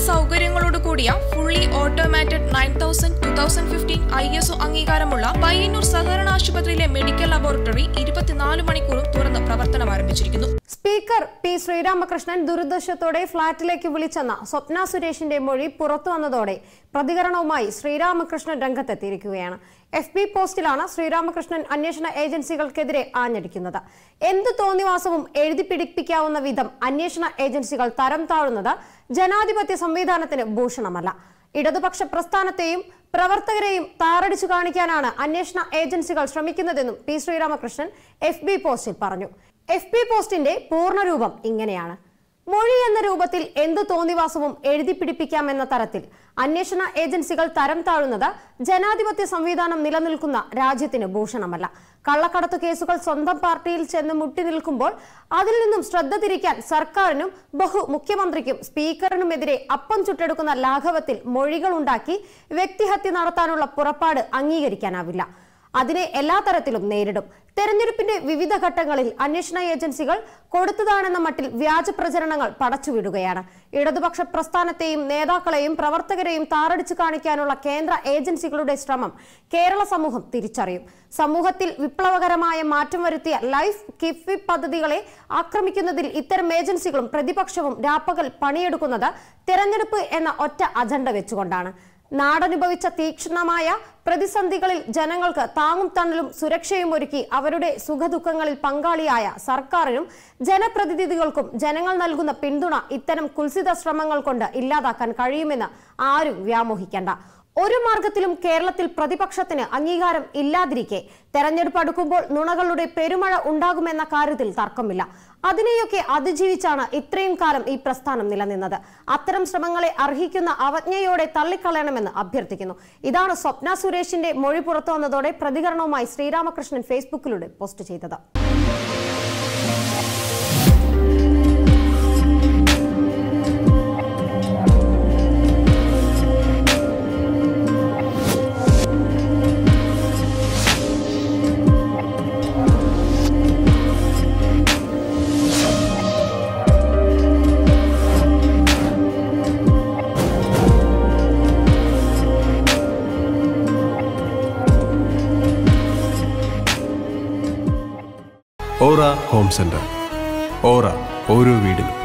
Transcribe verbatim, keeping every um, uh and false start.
സൗകര്യങ്ങളോട് കൂടിയ fully automated nine thousand two thousand fifteen I S O അംഗീകാരമുള്ള പയ്യന്നൂർ സഹകരണ ആശുപത്രിയിലെ മെഡിക്കൽ ലബോറട്ടറി ഇരുപത്തിനാല് മണിക്കൂറും തുറന്ന് പ്രവർത്തനം ആരംഭിച്ചിരിക്കുന്നു. സ്പീക്കർ പി ശ്രീരാമകൃഷ്ണൻ ദുരുദ്ദേശത്തോടെ ഫ്ളാറ്റിലേക്ക് വിളിച്ചെന്ന സ്വപ്ന സുരേഷിന്റെ മൊഴി പുറത്തു വന്നതോടെ പ്രതികരണവുമായി ശ്രീരാമകൃഷ്ണൻ രംഗത്തെത്തിയിരിക്കുകയാണ്. എഫ് ബി പോസ്റ്റിലാണ് ശ്രീരാമകൃഷ്ണൻ അന്വേഷണ ഏജൻസികൾക്കെതിരെ ആഞ്ഞടിക്കുന്നത്. എന്ത് തോന്നിവാസവും എഴുതി പിടിപ്പിക്കാവുന്ന വിധം അന്വേഷണ ഏജൻസികൾ തരം താഴുന്നത് ജനാധിപത്യ സംവിധാനത്തിന് ഭൂഷണമല്ല. ഇടതുപക്ഷ പ്രസ്ഥാനത്തെയും പ്രവർത്തകരെയും താറടിച്ചു കാണിക്കാനാണ് അന്വേഷണ ഏജൻസികൾ ശ്രമിക്കുന്നതെന്നും പി ശ്രീരാമകൃഷ്ണൻ എഫ് ബി പോസ്റ്റിൽ പറഞ്ഞു. എഫ് ബി പോസ്റ്റിന്റെ പൂർണ്ണരൂപം ഇങ്ങനെയാണ്: മൊഴി എന്ന രൂപത്തിൽ എന്ത് തോന്നിവാസവും എഴുതി പിടിപ്പിക്കാമെന്ന തരത്തിൽ അന്വേഷണ ഏജൻസികൾ തരം താഴുന്നത് ജനാധിപത്യ സംവിധാനം നിലനിൽക്കുന്ന രാജ്യത്തിന് ഭൂഷണമല്ല. കള്ളക്കടത്തു കേസുകൾ സ്വന്തം പാർട്ടിയിൽ ചെന്ന് മുട്ടി നിൽക്കുമ്പോൾ അതിൽ നിന്നും ശ്രദ്ധ തിരിക്കാൻ സർക്കാരിനും ബഹു മുഖ്യമന്ത്രിക്കും സ്പീക്കറിനുമെതിരെ അപ്പം ചുട്ടെടുക്കുന്ന ലാഘവത്തിൽ മൊഴികൾ ഉണ്ടാക്കി വ്യക്തിഹത്യ നടത്താനുള്ള പുറപ്പാട് അംഗീകരിക്കാനാവില്ല. അതിനെ എല്ലാ തരത്തിലും നേരിടും. തെരഞ്ഞെടുപ്പിന്റെ വിവിധ ഘട്ടങ്ങളിൽ അന്വേഷണ ഏജൻസികൾ കൊടുത്തതാണെന്ന മട്ടിൽ വ്യാജ പ്രചരണങ്ങൾ പടച്ചുവിടുകയാണ്. ഇടതുപക്ഷ പ്രസ്ഥാനത്തെയും നേതാക്കളെയും പ്രവർത്തകരെയും താറടിച്ചു കാണിക്കാനുള്ള കേന്ദ്ര ഏജൻസികളുടെ ശ്രമം കേരള സമൂഹം തിരിച്ചറിയും. സമൂഹത്തിൽ വിപ്ലവകരമായ മാറ്റം വരുത്തിയ ലൈഫ് കിഫ്ബി പദ്ധതികളെ ആക്രമിക്കുന്നതിൽ ഇത്തരം ഏജൻസികളും പ്രതിപക്ഷവും രാപ്പകൽ പണിയെടുക്കുന്നത് തെരഞ്ഞെടുപ്പ് എന്ന ഒറ്റ അജണ്ട വെച്ചുകൊണ്ടാണ്. നാടനുഭവിച്ച തീക്ഷ്ണമായ പ്രതിസന്ധികളിൽ ജനങ്ങൾക്ക് താങ്ങും തണലും സുരക്ഷയും ഒരുക്കി അവരുടെ സുഖദുഃഖങ്ങളിൽ പങ്കാളിയായ സർക്കാരിനും ജനപ്രതിനിധികൾക്കും ജനങ്ങൾ നൽകുന്ന പിന്തുണ ഇത്തരം കുൽസിത ശ്രമങ്ങൾ കൊണ്ട് ഇല്ലാതാക്കാൻ കഴിയുമെന്ന് ആരും വ്യാമോഹിക്കേണ്ട. ഒരു മാർഗത്തിലും കേരളത്തിൽ പ്രതിപക്ഷത്തിന് അംഗീകാരം ഇല്ലാതിരിക്കെ തെരഞ്ഞെടുപ്പ് അടുക്കുമ്പോൾ നുണകളുടെ പെരുമഴ ഉണ്ടാകുമെന്ന കാര്യത്തിൽ തർക്കമില്ല. അതിനെയൊക്കെ അതിജീവിച്ചാണ് ഇത്രയും കാലം ഈ പ്രസ്ഥാനം നിലനിന്നത്. അത്തരം ശ്രമങ്ങളെ അർഹിക്കുന്ന അവജ്ഞയോടെ തള്ളിക്കളയണമെന്ന് അഭ്യർത്ഥിക്കുന്നു. ഇതാണ് സ്വപ്ന സുരേഷിന്റെ മൊഴി പുറത്തു വന്നതോടെ പ്രതികരണവുമായി ശ്രീരാമകൃഷ്ണൻ ഫേസ്ബുക്കിലൂടെ പോസ്റ്റ് ചെയ്തത്. ഓറ ഹോം സെന്റർ. ഓറ ഓരോ വീടിനും.